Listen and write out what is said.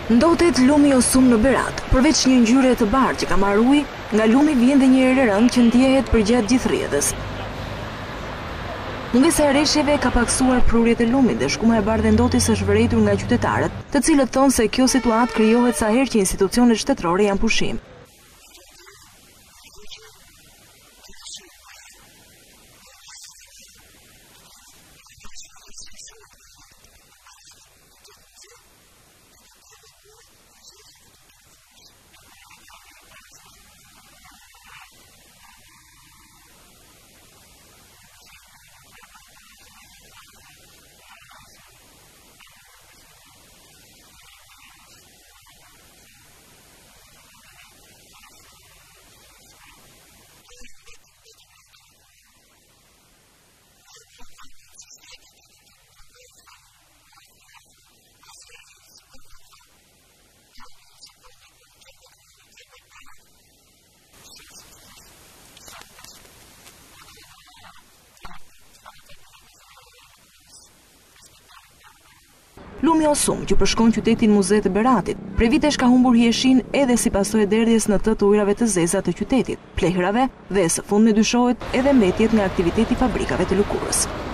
Ndotet lumi Osum në Berat. Përveç një ngjyre të bardhë që ka marrë ujë, nga lumi vjen dhe një erë rënd që ndjehet përgjatë gjithë rrjedhës. Mungesa e reshjeve ka paksuar prurjet e lumit dhe shkuma e bardhë e ndotis është vërejtur nga qytetarët, të cilët thonë se kjo situatë krijohet sa herë që institucionet shtetërore janë pushim. Lumi Osum, që përshkon qytetin Muze të Beratit, prej vitesh ka humbur hijeshin edhe si pasojë e derdhjes në të ujrave të zeza të qytetit, plehrave dhe së fundmi dyshohet edhe mbetjet nga aktiviteti fabrikave të lëkurës.